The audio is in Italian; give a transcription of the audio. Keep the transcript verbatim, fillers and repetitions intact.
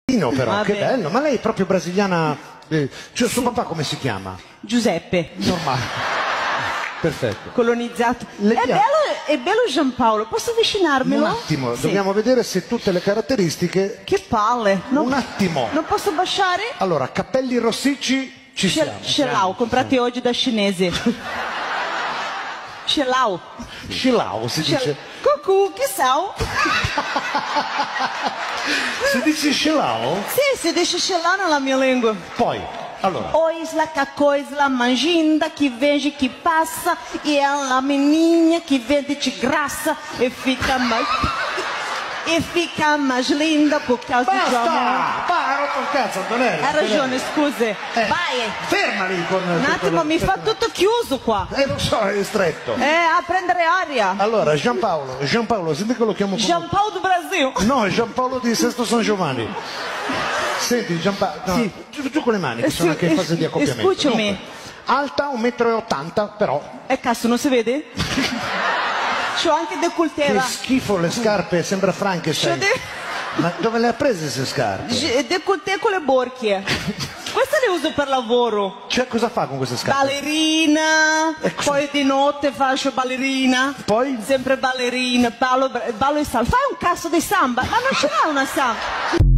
Però, Vabbè. che bello, ma lei è proprio brasiliana, eh, cioè suo papà come si chiama? Giuseppe. Normale, perfetto. Colonizzato. Le È pia- bello, è bello Giampaolo, posso avvicinarmelo? Un attimo, Sì. dobbiamo vedere se tutte le caratteristiche... Che palle. Non, Un attimo. Non posso baciare? Allora, capelli rossicci, ci Ce, siamo. ce l'ho, comprati oggi da cinese. Ce l'ho. Scilau si Ce- dice. Cucù, che sao? Si dice scilau? Sì, si dice ce l'ho nella mia lingua. Poi, allora, Oisla, cacoisla, manginda, que vende, que passa, e ela a menina que vende de graça e fica mais e fica mais linda por causa do amor. basta! Ma ha rotto il cazzo, Antonella. Hai ragione, scusi. Eh, Vai. ferma lì con... Un attimo, mi fa tutto chiuso qua. Eh, lo so, è stretto. Eh, a prendere aria. Allora, Giampaolo, Giampaolo, senti che lo chiamo come... Giampaolo do Brasil. No, è Giampaolo di Sesto San Giovanni. Senti, Giampaolo, no, Sì. giù, giù con le mani, che sono Scu- anche in fase di es- accoppiamento. escúchame. Comunque, alta un metro e ottanta, però, Eh, cazzo, non si vede? C'ho anche che decoltera. schifo le scarpe, sembra Frankenstein. C'ho de- Ma dove le ha prese queste scarpe? G- Decolleté con le borchie. Queste le uso per lavoro. Cioè, cosa fa con queste scarpe? Ballerina, Ecco. poi di notte faccio ballerina. Poi? Sempre ballerina, ballo, ballo e samba. Fai un cazzo di samba, ma non ce l'ha una samba.